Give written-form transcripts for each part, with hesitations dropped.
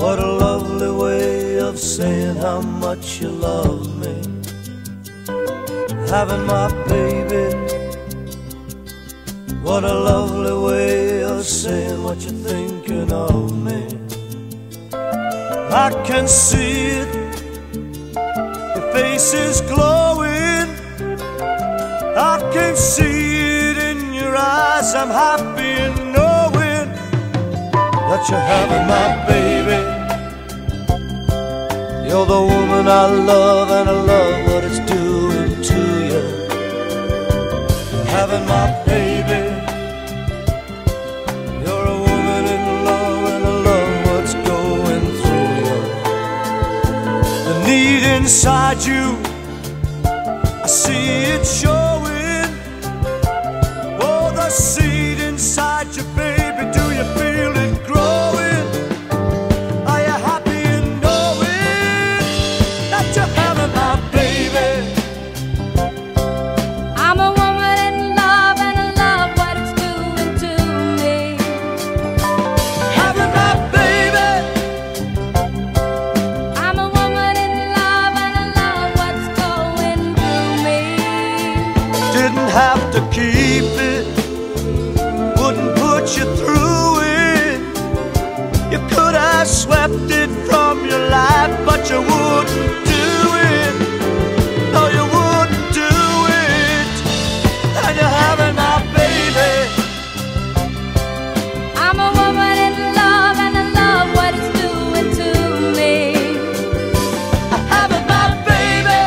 What a lovely way of saying how much you love me. Having my baby. What a lovely way of saying what you're thinking of me. I can see it, your face is glowing. I can see it in your eyes. I'm happy in knowing that you're having my baby. You're the woman I love, and I love what it's doing to you. Having my baby. You're a woman in love, and I love what's going through you. The need inside you, I see it showing. Oh, the seed inside you, baby, do you feel it growing? Are you happy in knowing that you're having my baby? I'm a woman in love, and I love what it's doing to me. Having my baby. I'm a woman in love, and I love what's going through me. Didn't have to keep it, wouldn't put you through it. You could have swept it from your life, but you wouldn't do it. No, you wouldn't do it. And you're having my baby. I'm a woman in love, and I love what it's doing to me. Having my baby.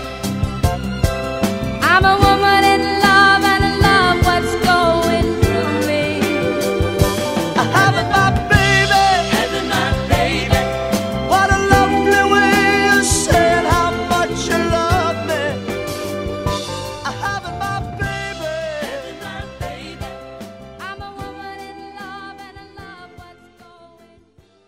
I'm a woman in love, and I love what's going through me. Having my baby. Having my baby. What a lovely way of saying how much you love me. Having my baby. Having my baby. I'm a woman in love, and I love what's going through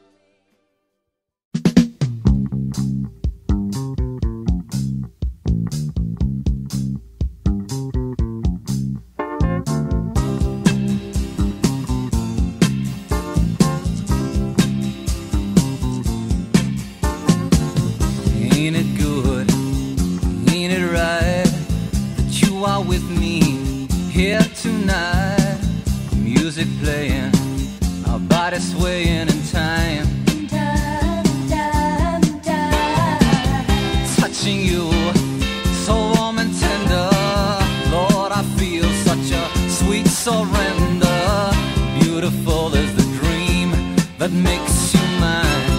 Ain't it good, ain't it right that you are with me here tonight? Music playing, our bodies swaying in time. Touching you, so warm and tender. Lord, I feel such a sweet surrender. Beautiful is the dream that makes you mine.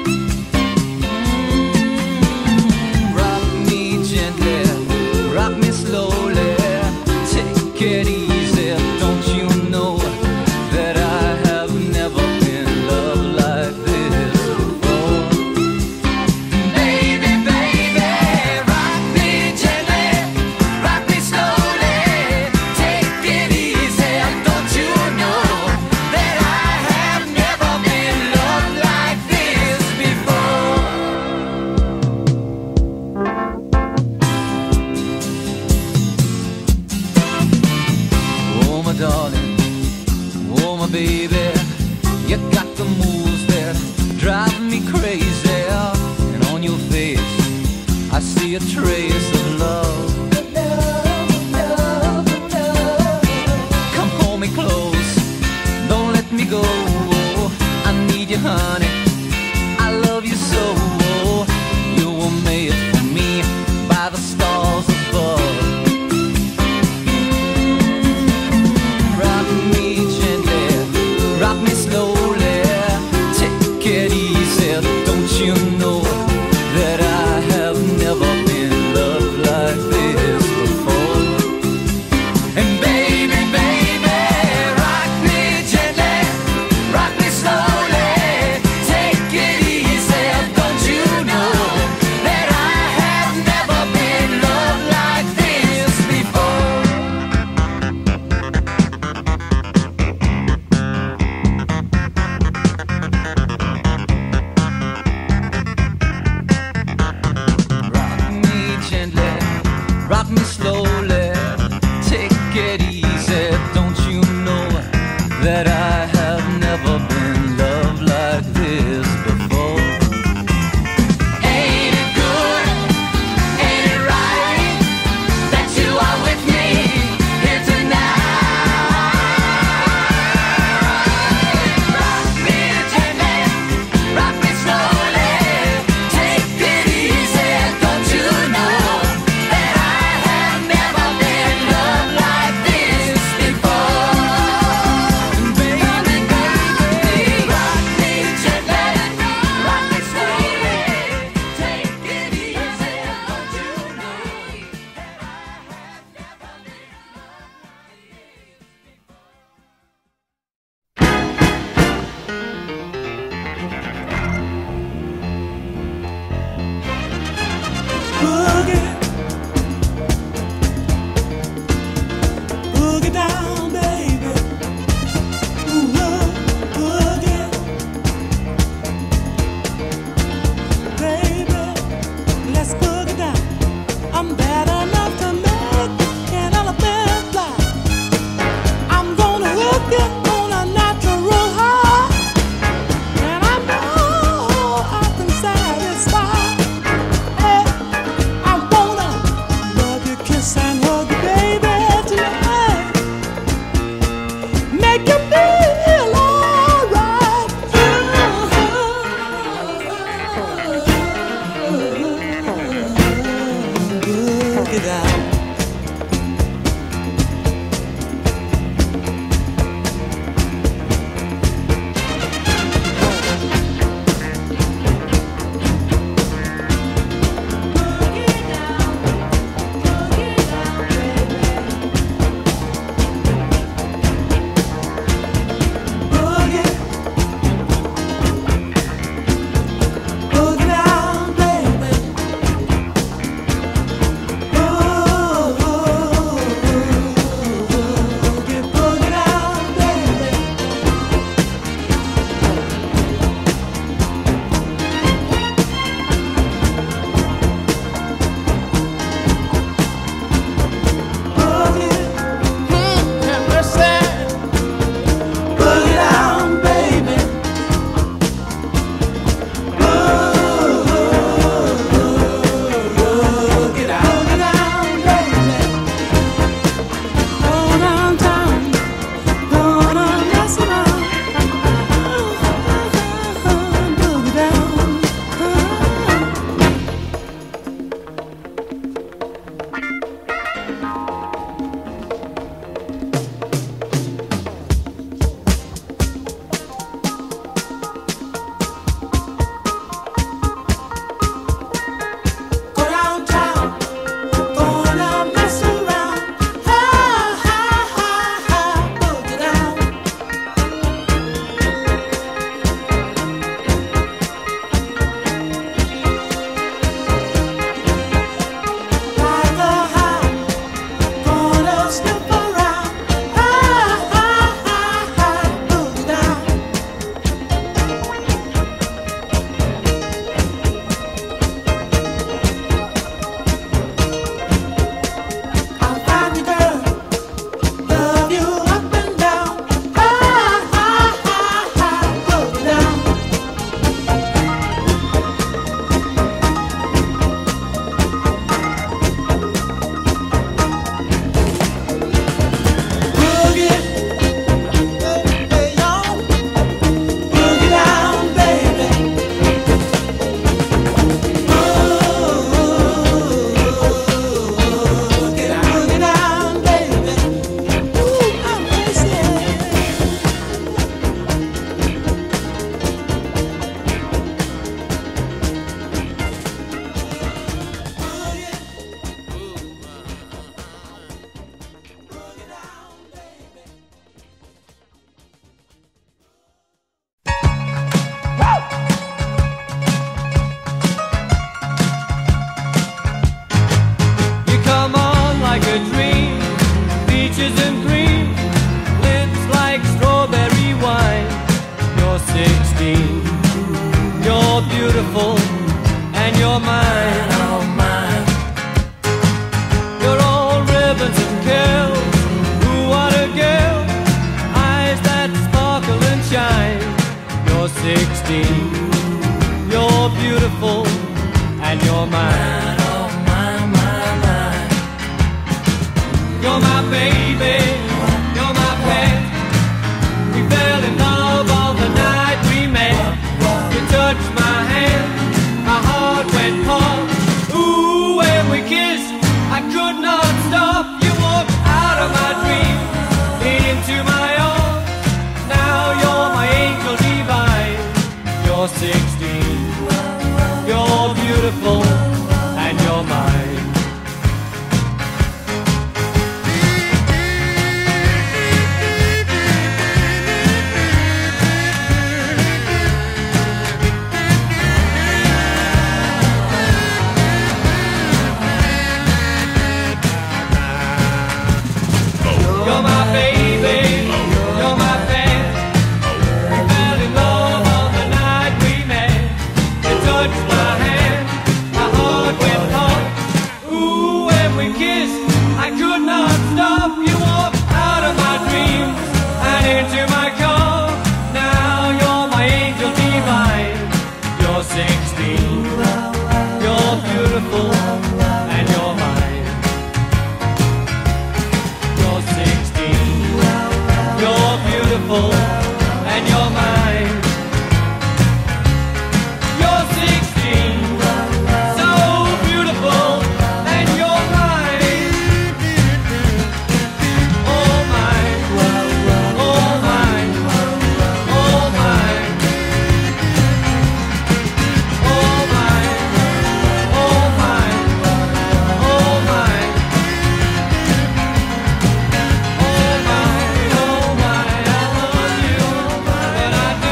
Rock me gently, rock me slowly. Take it easy, don't you know that I have never been loved like this before? Baby, baby, rock me gently, rock me slowly. Take it easy, don't you know that I have never been loved like this before? Oh my darling, oh my baby, you got the moves that drive me crazy. And on your face, I see a trace of love. Come hold me close, don't let me go. I need you, honey, I love you so. You were made for me by the stars above. Rock me gently, rock me slowly. Take it easy, don't you know that I have never been loved like this before? And baby, baby, rock me gently, rock me slowly. You're 16. You're beautiful and you're mine. Oh, mine, mine, mine. You're my baby. You're my pet. We fell in love on the night we met. You touched my hand. My heart went pump. Ooh, when we kissed, I could not stop. You walked out of my dreams into my own. Now you're my angel divine. You're 16. You're beautiful and you're mine. You're my baby, you're my pet. We fell in love on the night we met. You touched my hand, my heart went pump. Ooh, when we kissed, I could not stop. You walked out of my dreams and into my car. Now you're my angel divine. You're 16, you're beautiful and you're mine. You're 16, you're beautiful and you're mine. You're 16, so beautiful and you're mine. Oh mine, oh mine, oh mine, oh mine, oh mine, oh mine. Oh my, I love you, and I do.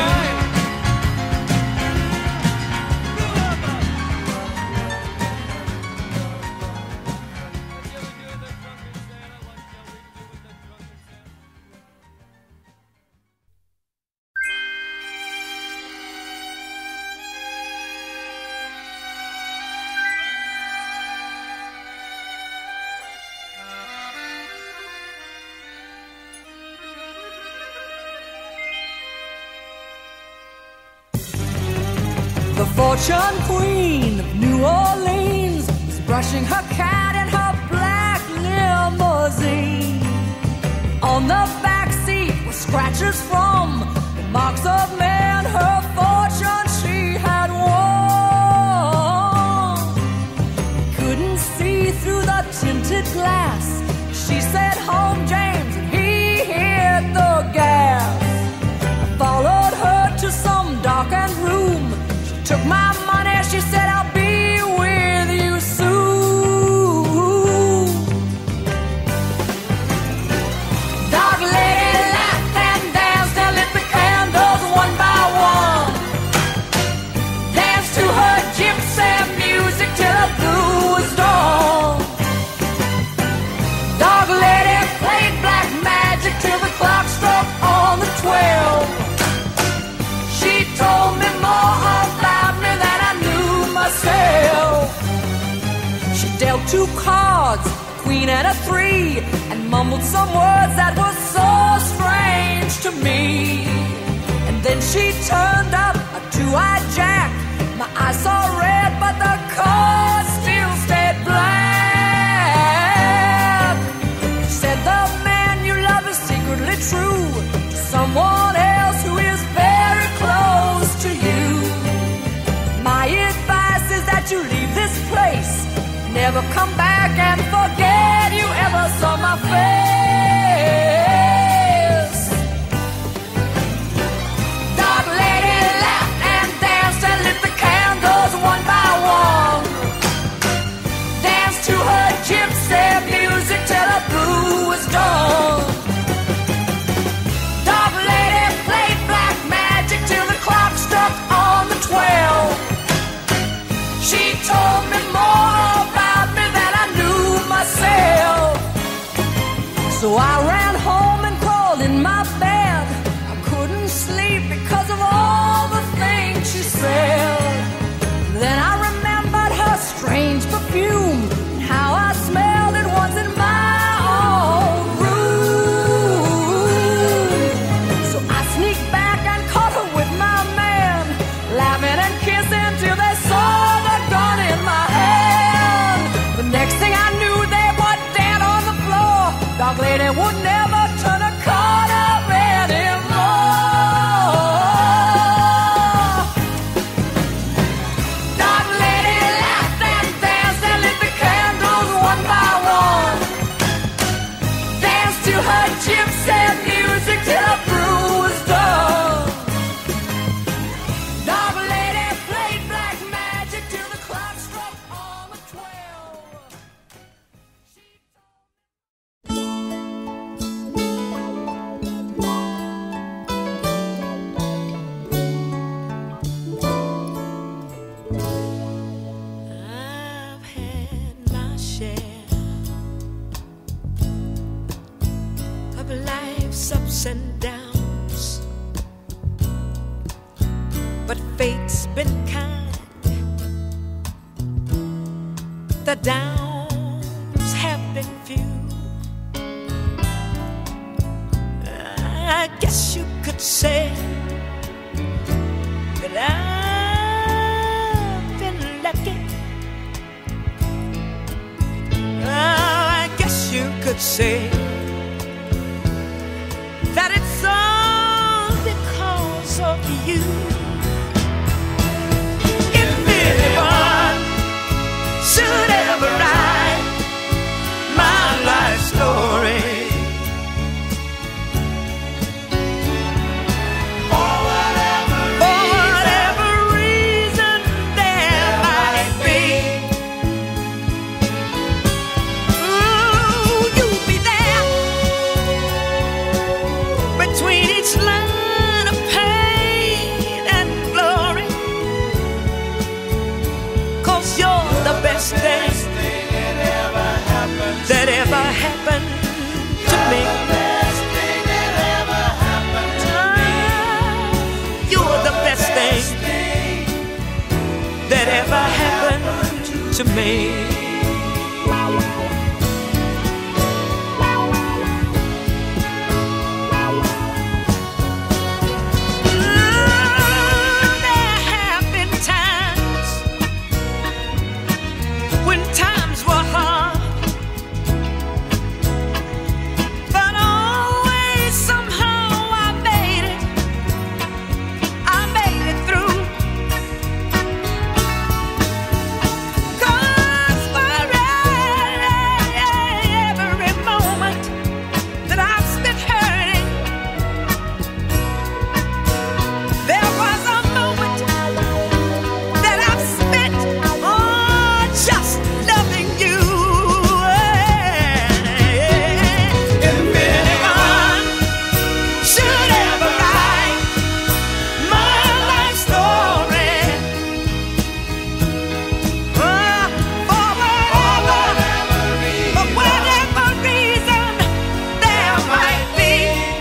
The fortune queen of New Orleans was brushing her cat in her black limousine. On the back seat were scratches from the marks of men. Her fortune she had won. Couldn't see through the tinted glass. She said, "Home, James," and he hit the gas. I followed her to some darkened room. Took my money, she said, "I'll be with you soon." Dark lady laughed and danced and lit the candles one by one. Danced to her gypsy music till the blue was dawn. Dark lady played black magic till the clock struck on the 12. She told me more about me than I knew myself. She dealt 2 cards, a queen and a 3, and mumbled some words that were so strange to me. And then she turned up a 2-eyed jack. My eyes saw red, but the cards still stayed black. She said, "The man you love is secretly true to someone else who is very close to you. My advice is that you leave this place, never come back and forget you ever saw my face." Dark lady laughed and danced and lit the candles lady would never turn a corner anymore. Dark lady laughed and danced and lit the candles one by one. Danced to her gypsy music till her brew was done. Dark lady played black magic till the clock struck on the 12. I've had my share of life's ups and downs, but fate's been kind. The downs have been few. I guess you could say that I've been lucky. I guess you could say that it's all because of you. If anyone should ever write my life story, for whatever reason there might be, ooh, you'll be there between each line of pain and glory, 'cause you're the best thing that ever happened to me. You're the best thing that ever happened to me. There have been times when times were hard, but always somehow I made it through. 'Cause for every moment that I've spent hurting, there was a moment that I've spent just loving you. If anyone should ever write my life story, for whatever reason there might be,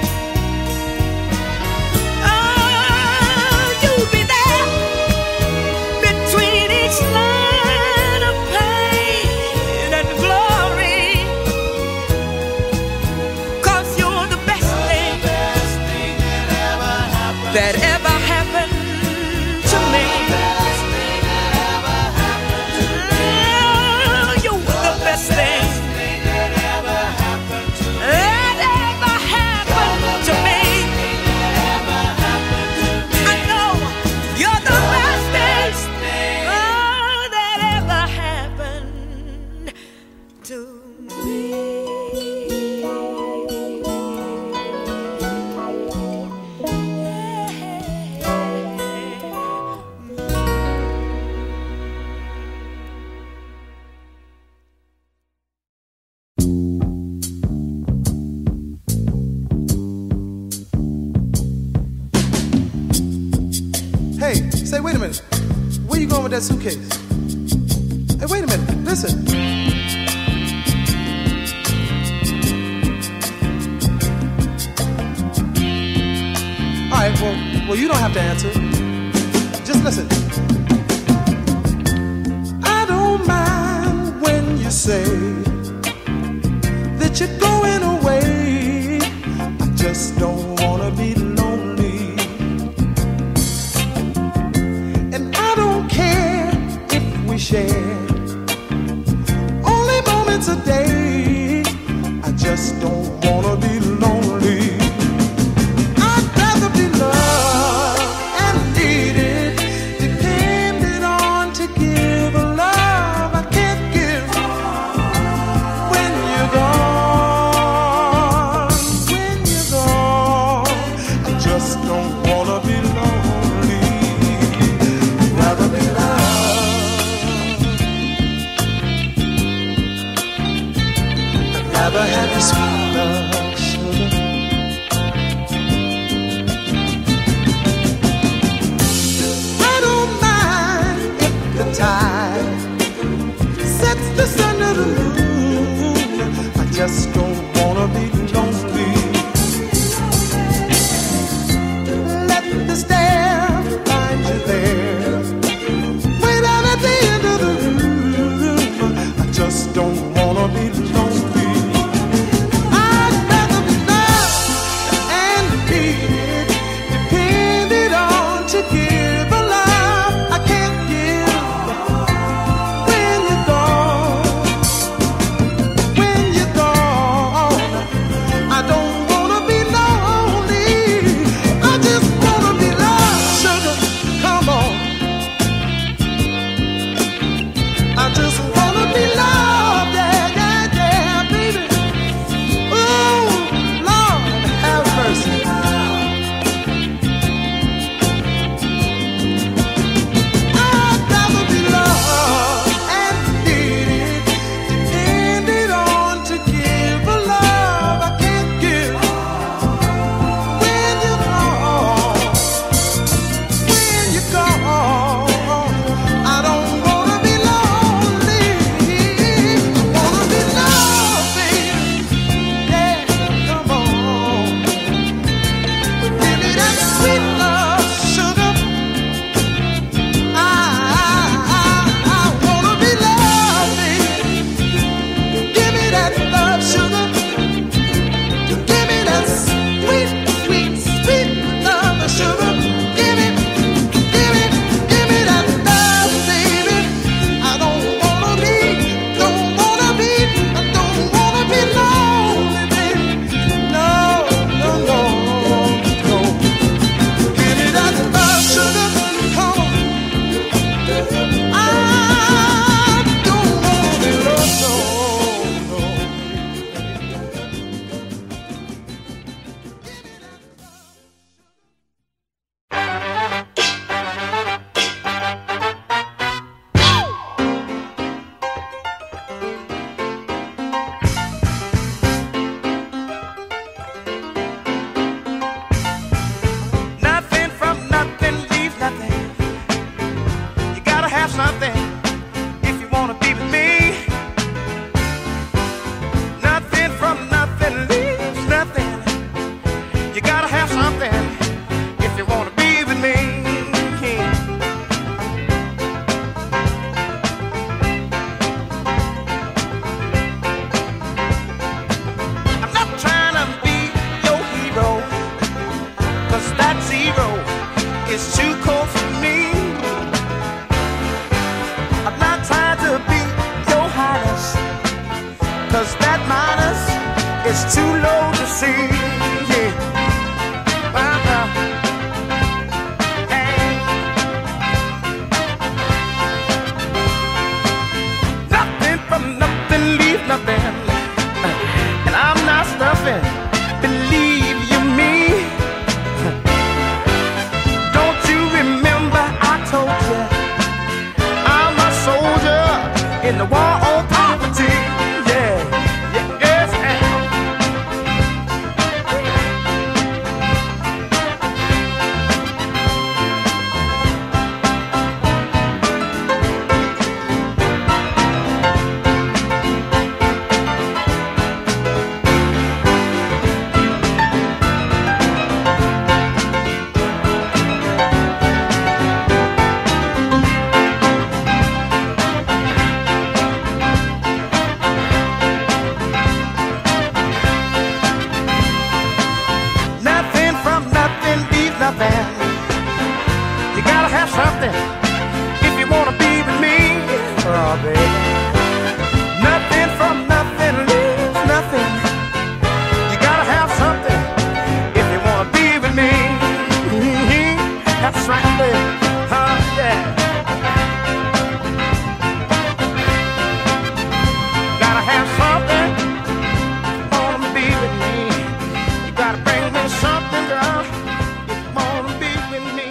you'll be there between each line of pain and glory, 'cause you're the best thing that ever happened to me. You're the best thing that ever happened to me. I know you're the best thing that ever happened to me. Hey, say, wait a minute. Where you going with that suitcase? Hey, wait a minute. Listen. All right, well, you don't have to answer. Just listen. I don't mind when you say that you're going away. I just don't wanna be lonely. And I don't care if we share only moments a day. I just don't want something if you wanna be with me. Nothing from nothing leaves nothing. You gotta have something if you wanna be with me. I'm not trying to be your hero, 'cause that zero is too cold for me. I'm not trying to be your highness, 'cause that minus is too low to see. Yeah. Hey. Nothing from nothing, leave nothing. And I'm not stuffing, believe you me. Don't you remember I told you I'm a soldier in the war on poverty? Yeah, yeah, yes, nothing from nothing, leave nothing. You gotta have something if you wanna be with me. Oh, baby. Nothing from nothing, leaves nothing. You gotta have something if you wanna be with me. That's right, baby. Yeah. Gotta have something if you wanna be with me. You gotta bring me something, girl, if you wanna be with me.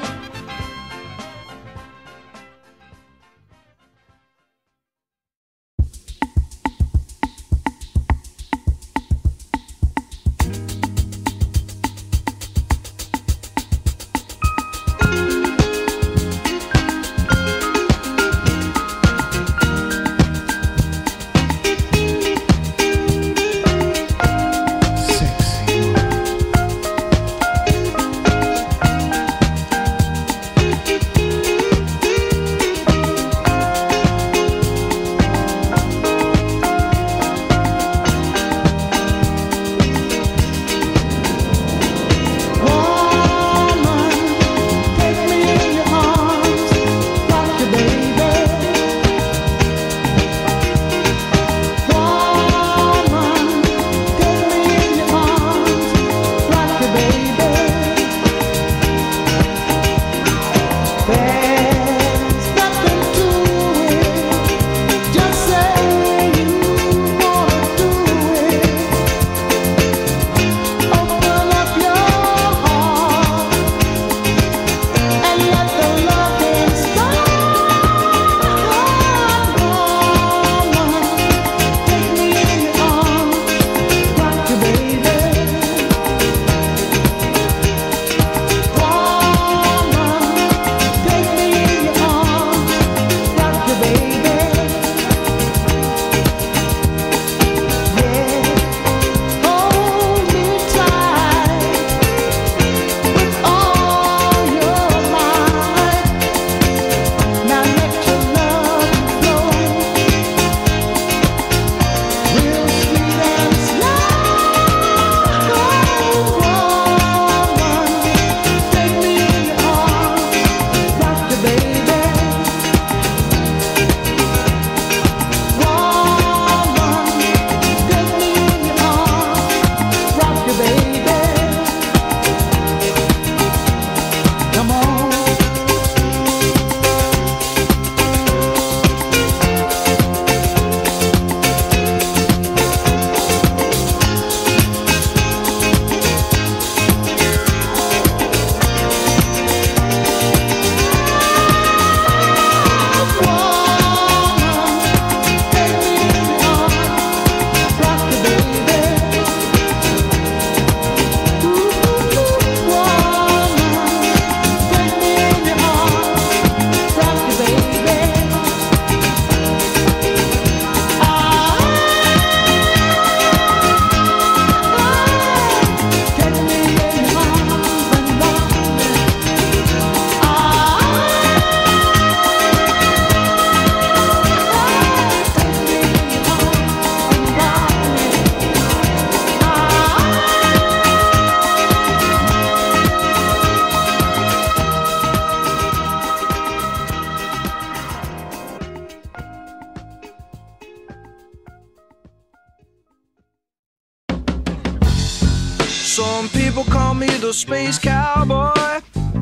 Some people call me the space cowboy.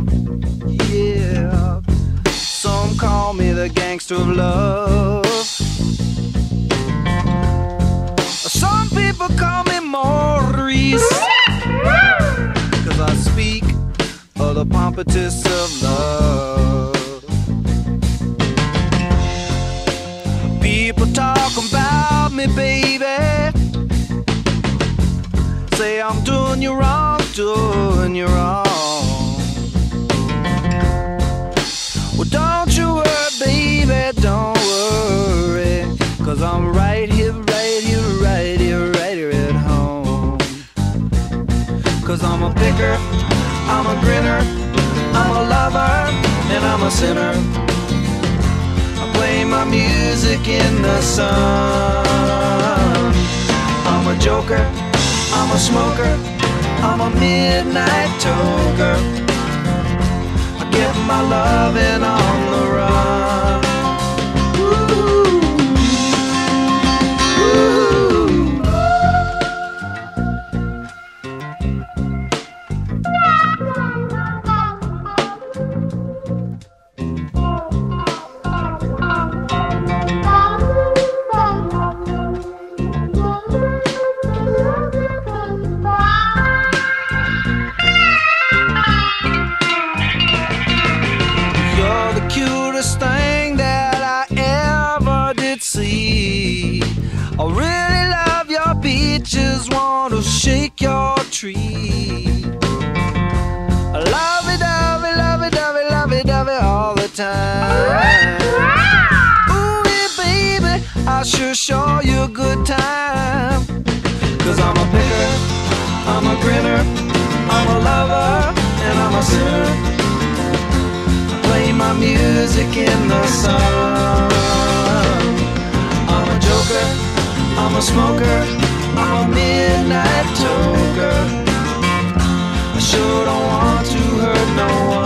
Yeah. Some call me the gangster of love. Some people call me Maurice, 'cause I speak of the pompatus of love. People talk about me, baby, say I'm doing you wrong, doing you wrong. Well, don't you worry, baby, don't worry, 'cause I'm right here, right here, right here, right here at home. 'Cause I'm a picker, I'm a grinner, I'm a lover, and I'm a sinner. I play my music in the sun. I'm a joker, I'm a smoker, I'm a midnight toker. I get my loving on the run. I really love your beaches, want to shake your tree. I love it, love it, love it, love it, love it, love it all the time. Ooh, yeah, baby, I'll sure show you a good time. 'Cause I'm a picker, I'm a grinner, I'm a lover, and I'm a sinner. I play my music in the sun. I'm a joker, I'm a smoker, I'm a midnight toker. I sure don't want to hurt no one.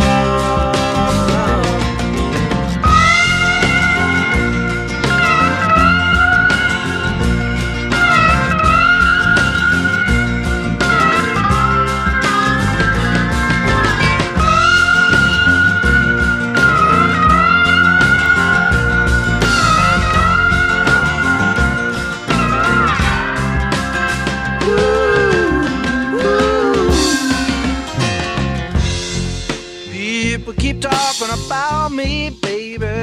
People keep talking about me, baby,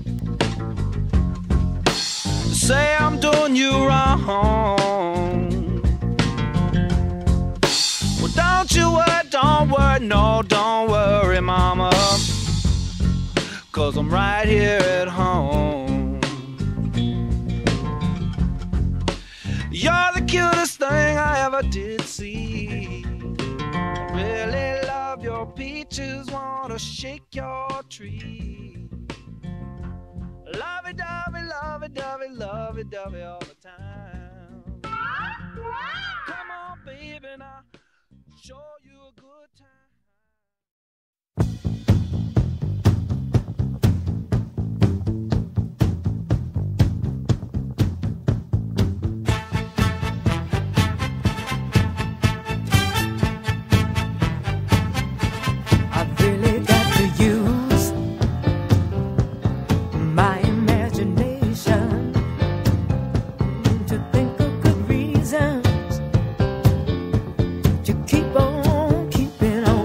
say I'm doing you wrong. Well, don't you worry, don't worry, no, don't worry, mama, 'cause I'm right here at home. You're the cutest thing I ever did see. I really love your peaches, wanna shake your tree. Lovey-dovey, lovey-dovey, lovey-dovey all the time. Come on, baby, now show you a good time. I've really got to use my imagination to think of good reasons to keep on keeping on.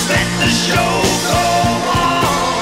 let the show go on.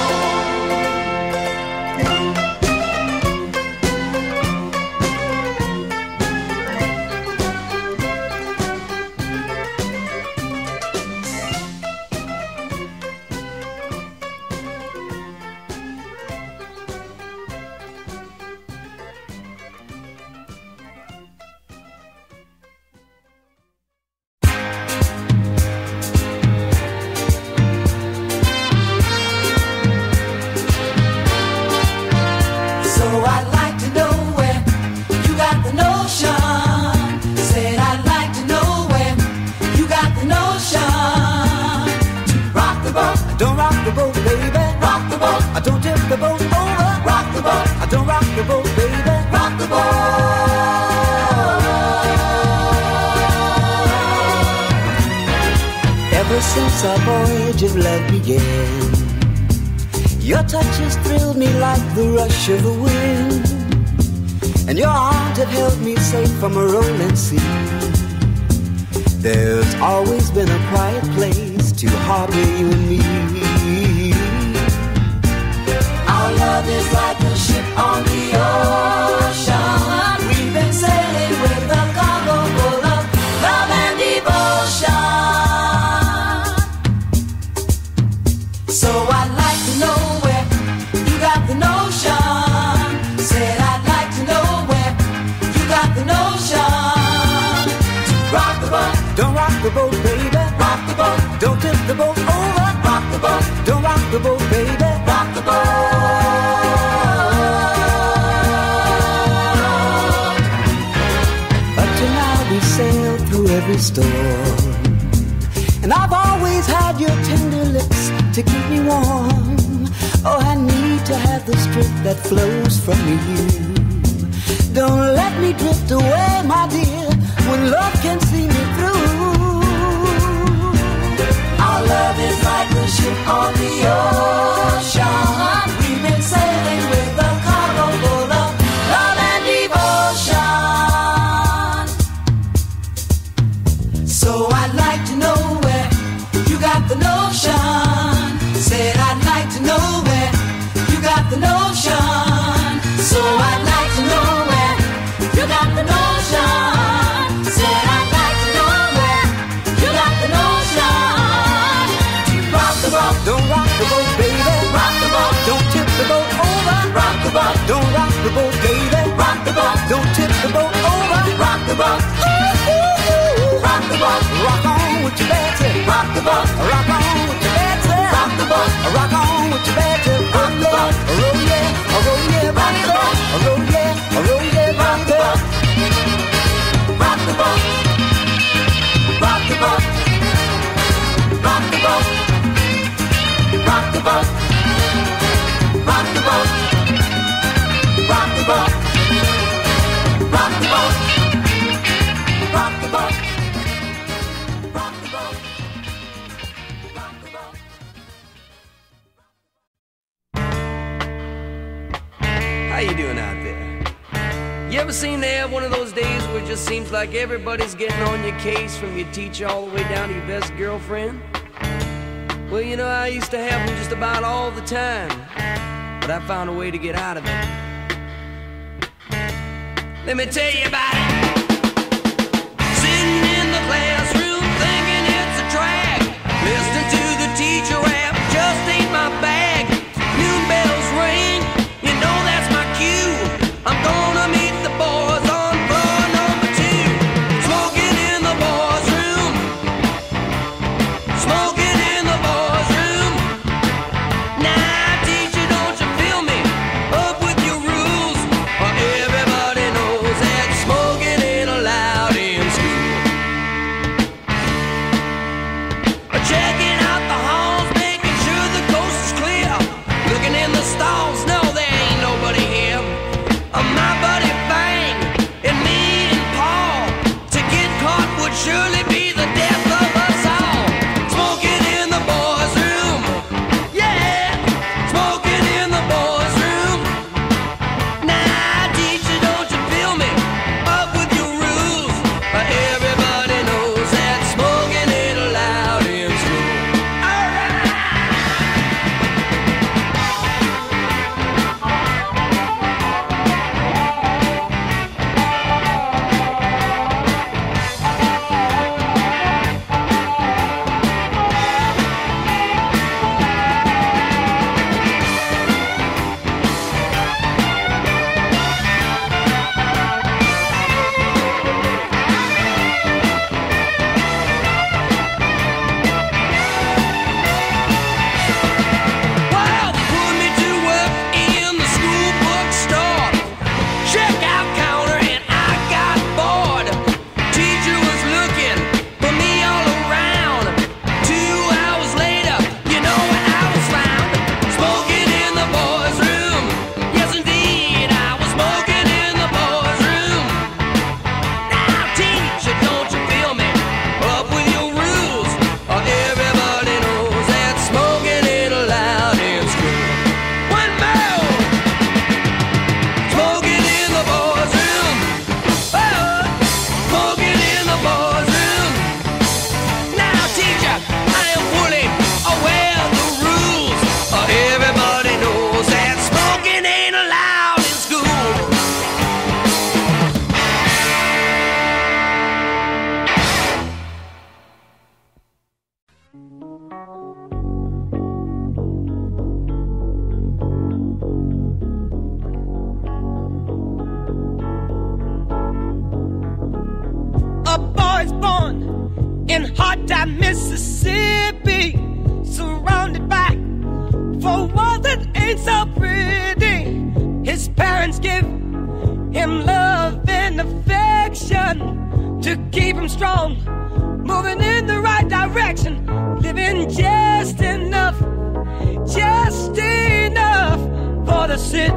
So I'd like to know where you got the notion. Said I'd like to know where you got the notion. To rock the boat, Don't rock the boat, baby. rock the boat, I don't tip the boat over. rock the boat, I don't rock the boat, baby. rock the boat. Ever since our voyage of love began, your touch has thrilled me like the rush of the wind, and your arms have held me safe from a rolling sea. There's always been a quiet place to harbor you and me. Our love is like a ship on the ocean. We've been sailing with a cargo full of love and devotion. So I'd like to know where you got the notion. Said I'd like to know where you got the notion. To rock the boat, Don't rock the boat, baby. rock the boat, Don't tip the boat over. rock the boat, Don't rock the boat, baby. rock the boat. Up to now we sailed through every storm, and I've always had your tender lips to keep me warm. Oh, I need to have the strength that flows from you. Don't let me drift away, my dear, when love can see me through. Our love is like a ship on the ocean. We've been sailing with a cargo full of love and devotion. So I'd like to know where you got the notion. Said I'd like to know where you got the notion. So I'd like to know where you got the notion. Said I'd like to know where you got the notion. Rock the boat, Don't rock the boat, baby. rock the boat, Don't tip the boat over. rock the boat, Don't rock the boat, baby. rock the boat, Don't tip the boat over. rock the boat, rock the boat, Rock on with your bad tip. rock the boat, Rock on with your bad tip. rock the boat, Rock on with your bad tip. rock the boat, Roll yeah, roll yeah, rock the boat, roll yeah, roll yeah, rock the boat, rock the boat, rock the boat, rock the boat, rock the boat, rock the boat, rock the boat, rock the boat, rock the boat, rock the boat, rock the boat. How you doing out there? You ever seem to have one of those days where it just seems like everybody's getting on your case, from your teacher all the way down to your best girlfriend? Well, you know, I used to have them just about all the time, but I found a way to get out of it. Let me tell you about it. Sitting in the classroom thinking it's a drag, listening to the teacher rap just ain't my bag. Noon bells ring, you know that's my cue. I'm gonna meet the boys on floor number 2. Smoking in the boys' room, smoking in the boys' room. Nah, teacher, don't you feel me? Up with your rules, or everybody knows that smoking Mississippi, surrounded by four walls that ain't so pretty. His parents give him love and affection to keep him strong, moving in the right direction, living just enough for the city.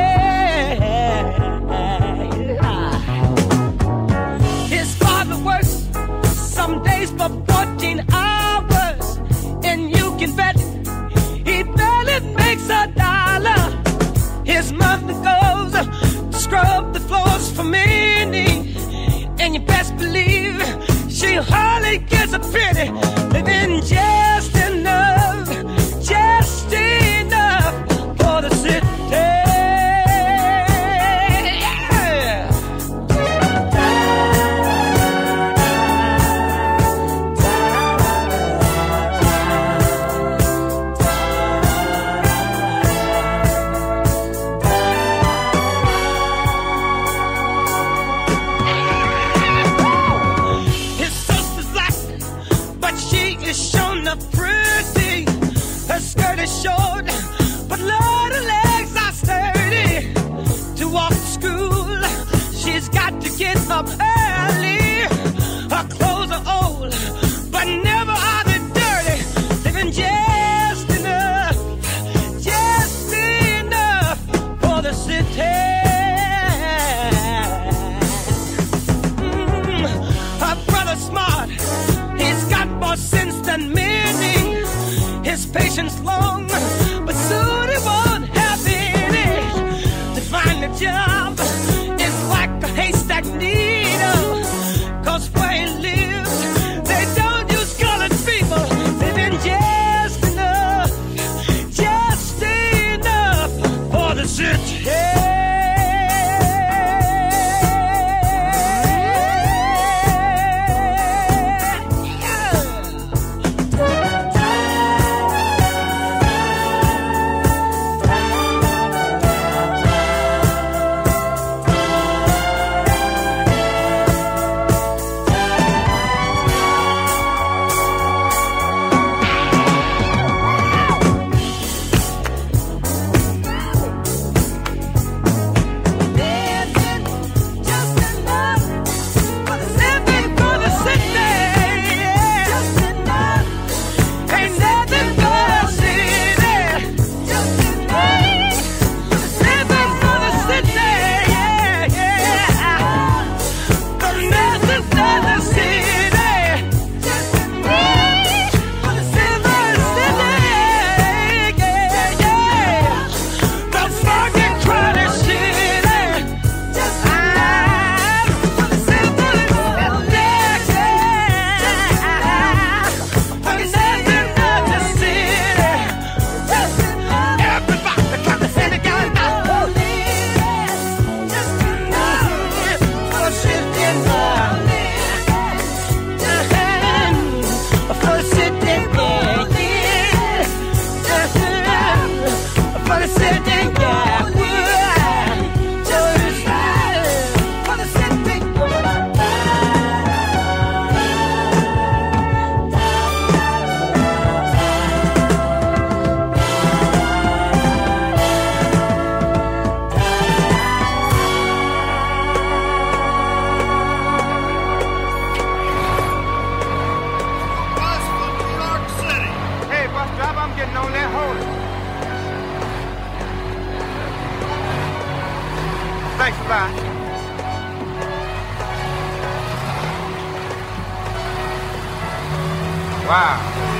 His father works some days for 14 hours, and you can bet he barely makes $1. His mother goes to scrub the floors for many, and you best believe she hardly gets a penny, living just enough for the city. Short, but Lord, her legs are sturdy. To walk to school, she's got to get up early. Her clothes are old, but never are they dirty. Living just enough for the city. Her brother's smart, he's got more sense than many. His patience long, but soon he won't have any. To find a job is like a haystack needle, 'cause where he lives, they don't use colored people. Living just enough for the city. Thanks a lot. Wow.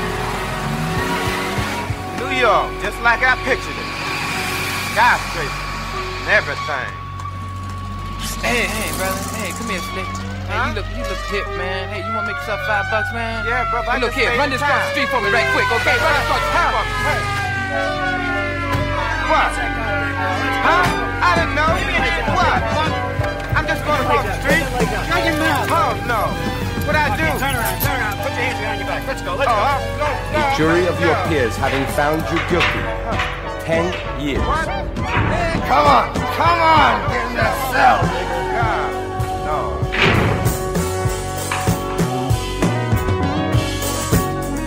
New York, just like I pictured it. Skyscrapers and everything. Hey, brother. Hey, come here, Slick. Hey, you look hip, man. Hey, you wanna make yourself $5, man? Yeah, brother. Hey, look here, run this across the street for me right quick, okay? Run this across the street for me. Hey. What? Huh? I didn't know. What? I'm just going across the street. Shut your mouth. Oh, no. What'd I do? Turn around. Put your hands behind your back. Let's go. The jury of your peers having found you guilty. 10 years. What? Come on. Get in that cell. God, no.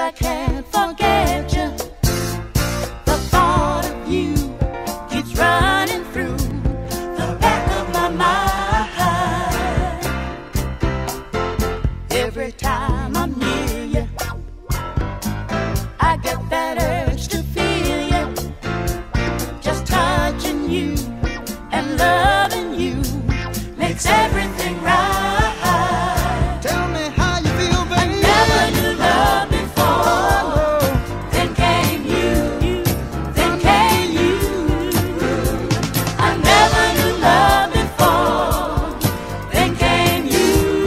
I can't forget you. The thought of you keeps running through the back of my mind. Every time I'm near you, I get that urge to feel you. Just touching you and loving you makes everything right. Tell me how you feel, baby. I never knew love before. Then came you. Then came you. I never knew love before. Then came you.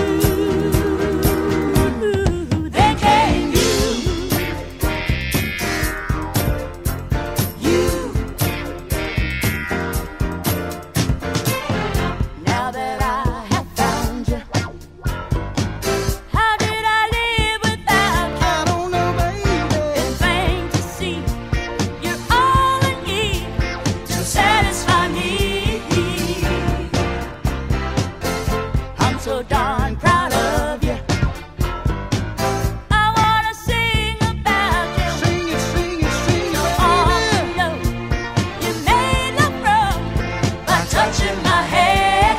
Then came you. You. Now that I have found you, how did I live without you? I don't know, baby. It's plain to see you're all I need to satisfy me. I'm so darn proud of you. I wanna sing about you. Sing it, sing it, sing it, All baby. you know, you made love wrong by touching my hand.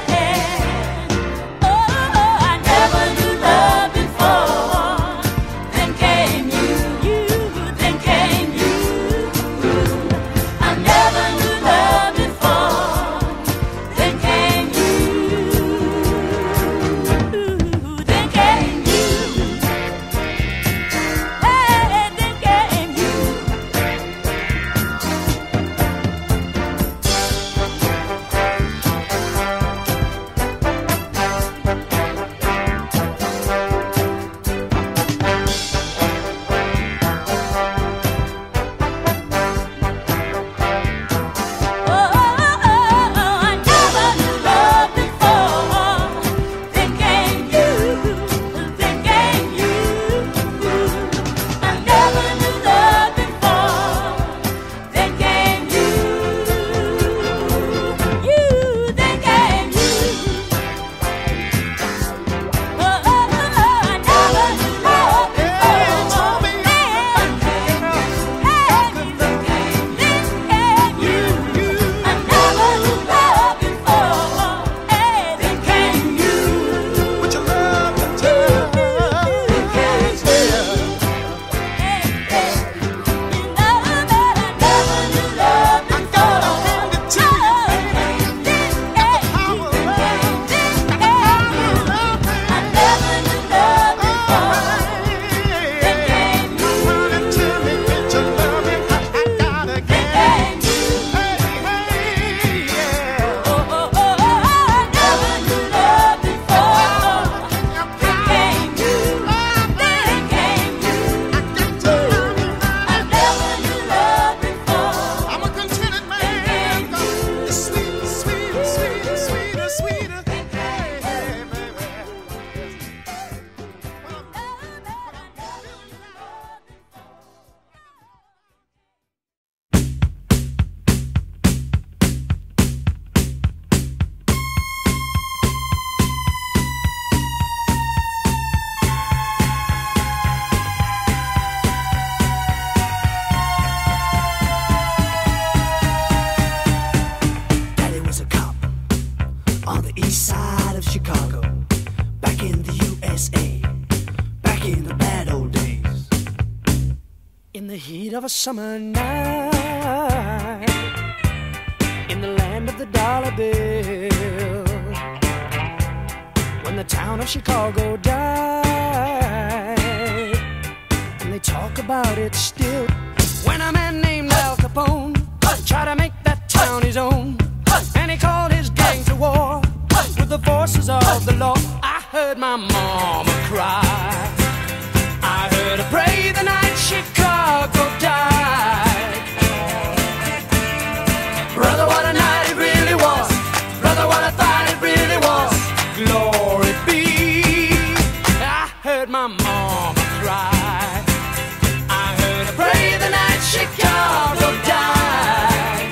Oh, I never knew love before. Then came you, then came you. I never knew love before. Then came you, then came you. Hey, then came you. I never knew love before. Then came you, then came you. I never knew love before. Then came you, then came you. I never knew love before. Then came you, then came you. I never knew love before. Then came you. Put your love to tell. Then came you. You know that I never knew love before. Hand it to you, baby. I never knew love before. Then came you. Run it to me, get your loving. I gotta get it. Came you. Hey, hey, yeah. I never knew love before. Then came you. Then came you. I got to love you. I never knew love before. I'm a contented man. It's sweet, sweet, sweet, sweeter, sweeter. Hey, hey, baby. Daddy was a cop on the east side of Chicago, back in the USA, back in the bad old days. In the heat of a summer night, in the land of the dollar bill, when the town of Chicago died, and they talk about it still. When a man named Al Capone tried to make that town his own, and he called his gang to war with the forces of the law, I heard my mama cry. I heard her pray the night Chicago died. Brother, what a night it really was. Brother, what I thought it really was. Glory be. I heard my mama cry. I heard her pray the night Chicago died.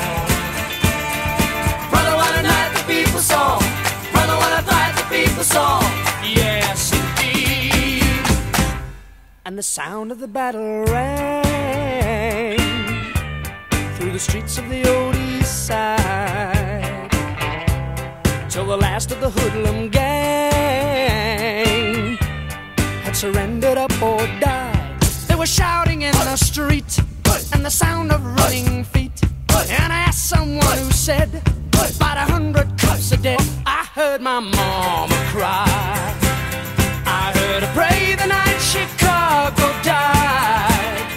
Brother, what a night the people saw. Brother, what a night the people saw. Yes, indeed. And and the sound of the battle rang through the streets of the old east side, till the last of the hoodlum gang had surrendered up or died. They were shouting in the street and the sound of running feet, and I asked someone who said about 100 cups a day. I heard my mama cry, I heard her pray the night Chicago died.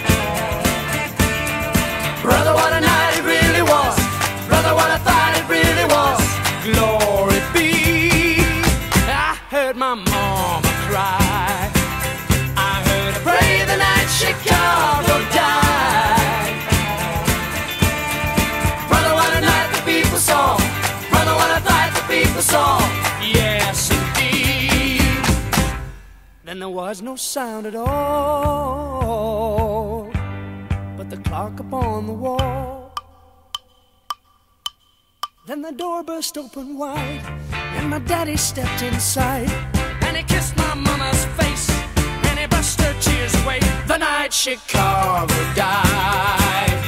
Brother, what a night it really was. Brother, what I thought it really was. Glory be. I heard my mama cry, I heard her pray the night Chicago died. Brother, what a night the people saw. Brother, what a fight the people saw. Yes, indeed. Then there was no sound at all but the clock upon the wall. Then the door burst open wide and my daddy stepped inside, and he kissed my mama's face and he brushed her tears away. The night Chicago died.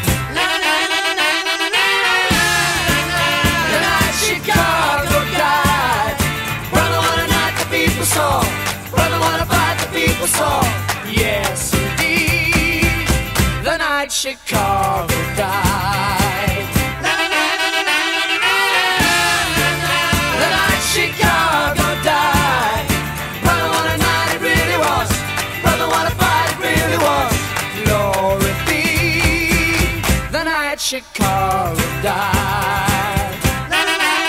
The night Chicago died. Brother, what a night the people saw. Brother, what a fight the people saw. Yes, indeed. The night Chicago died. The night Chicago died. Brother, what a night it really was. Brother, what a fight it really was. Glory be. The night Chicago died. The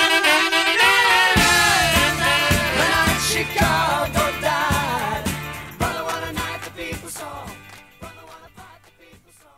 night Chicago died. Brother, what a night the people saw. Brother, what a fight the people saw.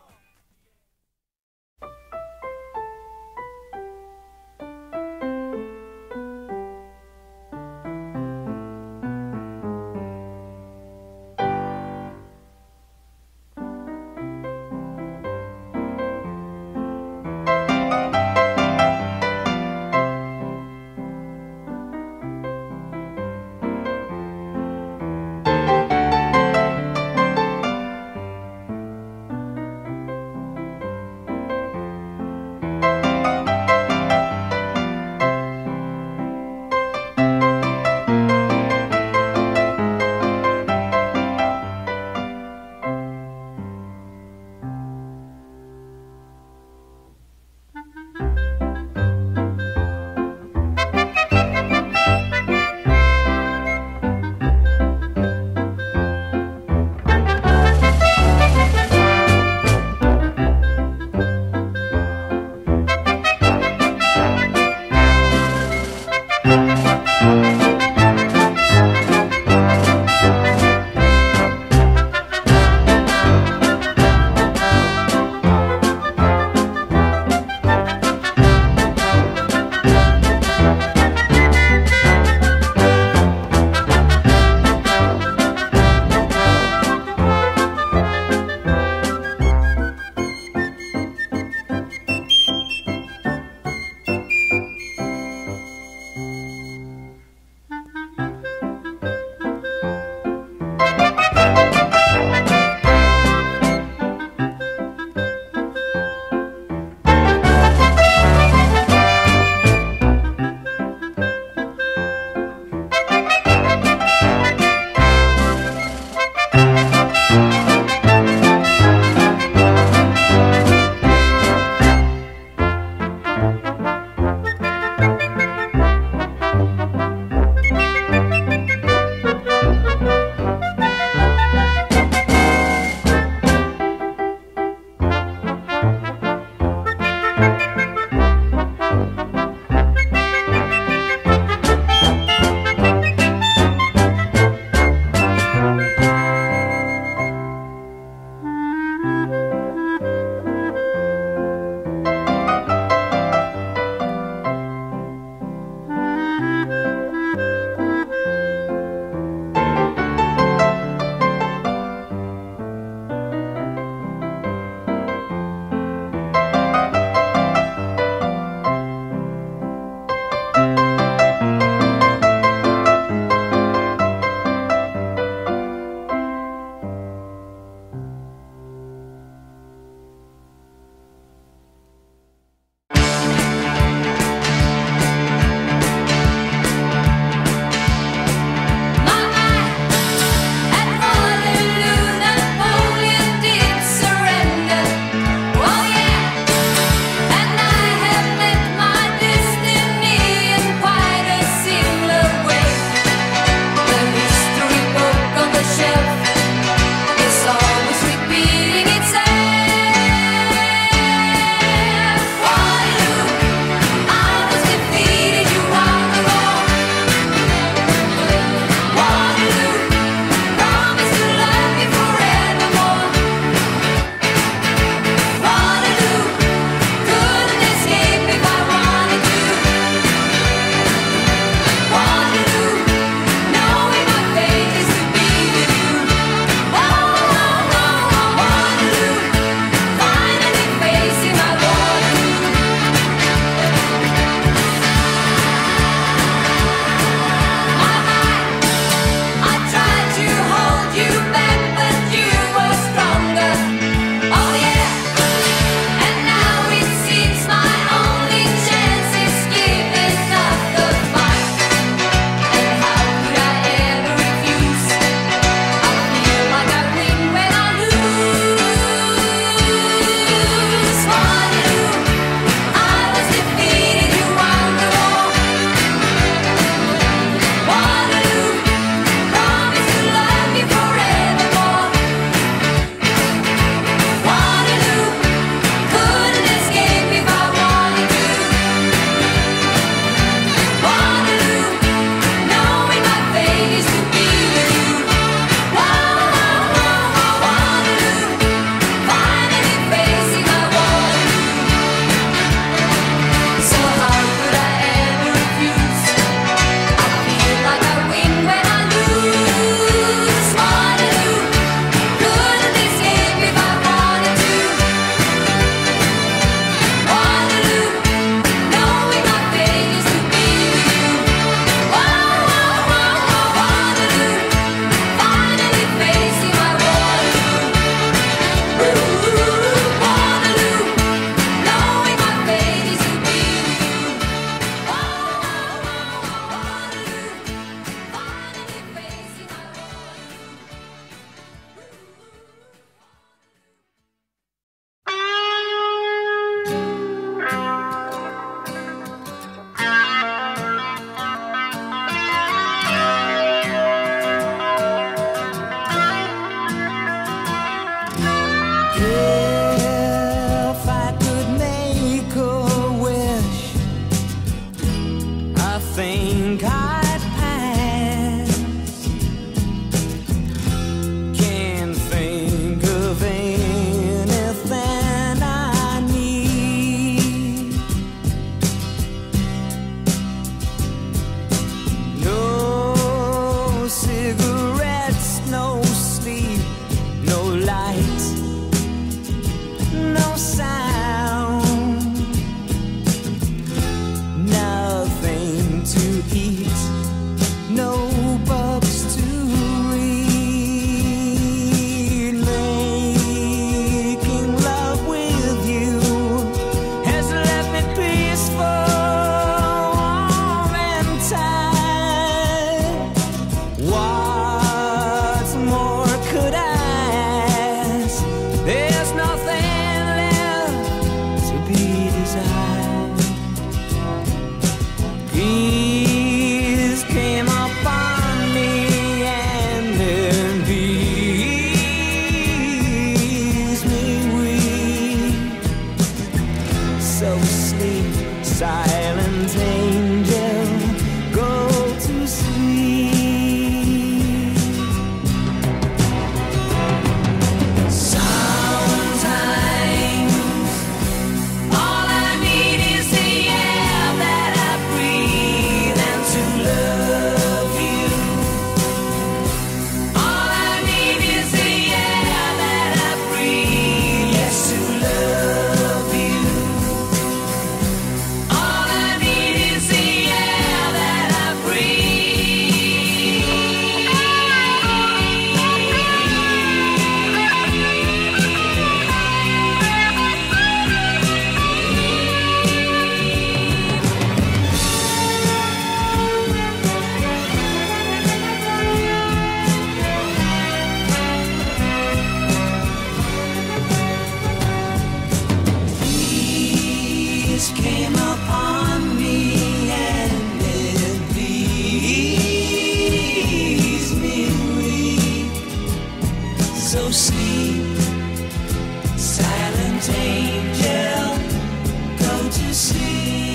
So sleep, silent angel, go to sleep.